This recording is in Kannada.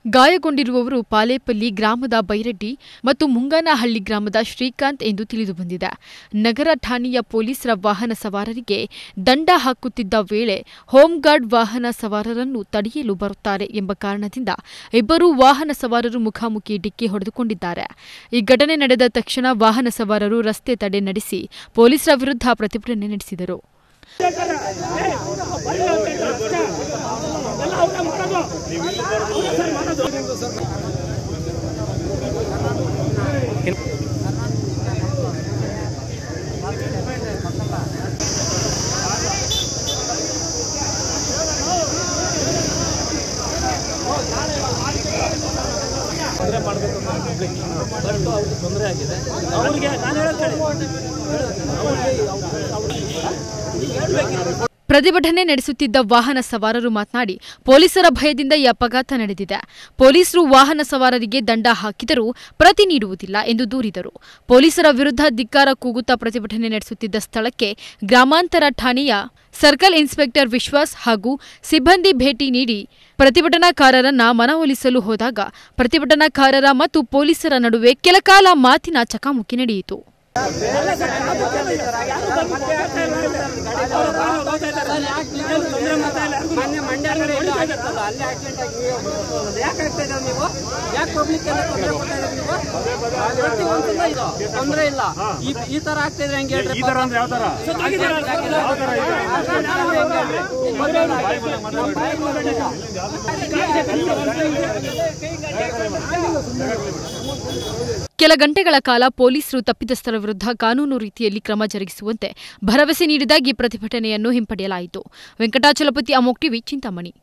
ಗಾಯಗೊಂಡಿರುವವರು ಪಾಲೇಪಲ್ಲಿ ಗ್ರಾಮದ ಬೈರೆಡ್ಡಿ ಮತ್ತು ಮುಂಗನಹಳ್ಳಿ ಗ್ರಾಮದ ಶ್ರೀಕಾಂತ್ ಎಂದು ತಿಳಿದುಬಂದಿದೆ. ನಗರ ಠಾಣೆಯ ಪೊಲೀಸರ ವಾಹನ ಸವಾರರಿಗೆ ದಂಡ ಹಾಕುತ್ತಿದ್ದ ವೇಳೆ ಹೋಂಗಾರ್ಡ್ ವಾಹನ ಸವಾರರನ್ನು ತಡೆಯಲು ಬರುತ್ತಾರೆ ಎಂಬ ಕಾರಣದಿಂದ ಇಬ್ಬರು ವಾಹನ ಸವಾರರು ಮುಖಾಮುಖಿ ಡಿಕ್ಕಿ ಹೊಡೆದುಕೊಂಡಿದ್ದಾರೆ. ಈ ಘಟನೆ ನಡೆದ ತಕ್ಷಣ ವಾಹನ ಸವಾರರು ರಸ್ತೆ ತಡೆ ನಡೆಸಿ ಪೊಲೀಸರ ವಿರುದ್ಧ ಪ್ರತಿಭಟನೆ ನಡೆಸಿದರು. ಪ್ರತಿಭಟನೆ ನಡೆಸುತ್ತಿದ್ದ ವಾಹನ ಸವಾರರು ಮಾತನಾಡಿ, ಪೊಲೀಸರ ಭಯದಿಂದ ಈ ಅಪಘಾತ ನಡೆದಿದೆ. ಪೊಲೀಸರು ವಾಹನ ಸವಾರರಿಗೆ ದಂಡ ಹಾಕಿದರೂ ಪ್ರತಿ ನೀಡುವುದಿಲ್ಲ ಎಂದು ದೂರಿದರು. ಪೊಲೀಸರ ವಿರುದ್ಧ ಧಿಕ್ಕಾರ ಕೂಗುತ್ತಾ ಪ್ರತಿಭಟನೆ ನಡೆಸುತ್ತಿದ್ದ ಸ್ಥಳಕ್ಕೆ ಗ್ರಾಮಾಂತರ ಠಾಣೆಯ ಸರ್ಕಲ್ ಇನ್ಸ್ಪೆಕ್ಟರ್ ವಿಶ್ವಾಸ್ ಹಾಗೂ ಸಿಬ್ಬಂದಿ ಭೇಟಿ ನೀಡಿ ಪ್ರತಿಭಟನಾಕಾರರನ್ನ ಮನವೊಲಿಸಲು ಹೋದಾಗ ಪ್ರತಿಭಟನಾಕಾರರ ಮತ್ತು ಪೊಲೀಸರ ನಡುವೆ ಕೆಲಕಾಲ ಮಾತಿನ ಚಕಮಕಿ ನಡೆಯಿತು. ಈ ತರ ಆಗ್ತಿದ್ರೆ ಹೆಂಗೆ ಹೇಳ್ರಿ? ಕೆಲ ಗಂಟೆಗಳ ಕಾಲ ಪೊಲೀಸರು ತಪ್ಪಿತಸ್ಥರ ವಿರುದ್ಧ ಕಾನೂನು ರೀತಿಯಲ್ಲಿ ಕ್ರಮ ಜರುಗಿಸುವಂತೆ ಭರವಸೆ ನೀಡಿದಾಗ ಈ ಪ್ರತಿಭಟನೆಯನ್ನು ಹಿಂಪಡೆಯಲಾಯಿತು. ವೆಂಕಟಾಚಲಪತಿ, ಅಮೋಕ್ ಟಿವಿ, ಚಿಂತಾಮಣಿ.